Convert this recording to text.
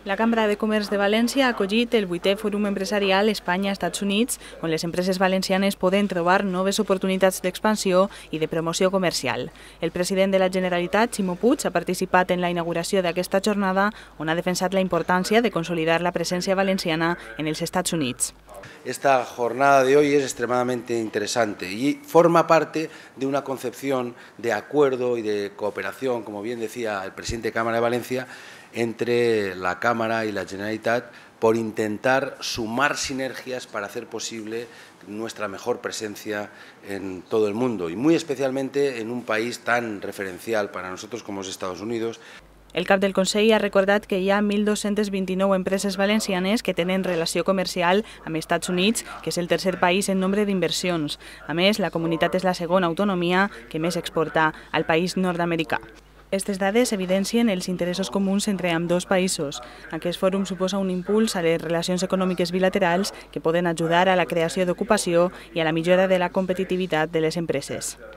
La Cambra de Comerç de València ha acollit el 8è Fòrum Empresarial Espanya-Estats Units, on les empreses valencianes poden trobar noves oportunitats d'expansió i de promoció comercial. El president de la Generalitat, Ximo Puig, ha participat en la inauguració d'aquesta jornada, on ha defensat la importància de consolidar la presència valenciana en els Estats Units. Esta jornada de hoy es extremadamente interesante y forma parte de una concepción de acuerdo y de cooperación, como bien decía el presidente de Cámara de Valencia, entre la Cámara y la Generalitat por intentar sumar sinergias para hacer posible nuestra mejor presencia en todo el mundo y muy especialmente en un país tan referencial para nosotros como es Estados Unidos. El cap del Consell ha recordat que hi ha 1.229 empreses valencianes que tenen relació comercial amb Estats Units, que és el tercer país en nombre d'inversions. A més, la comunitat és la segona autonomia que més exporta al país nord-americà. Aquestes dades evidencien els interessos comuns entre ambdós països. Aquest fòrum suposa un impuls a les relacions econòmiques bilaterals que poden ajudar a la creació d'ocupació i a la millora de la competitivitat de les empreses.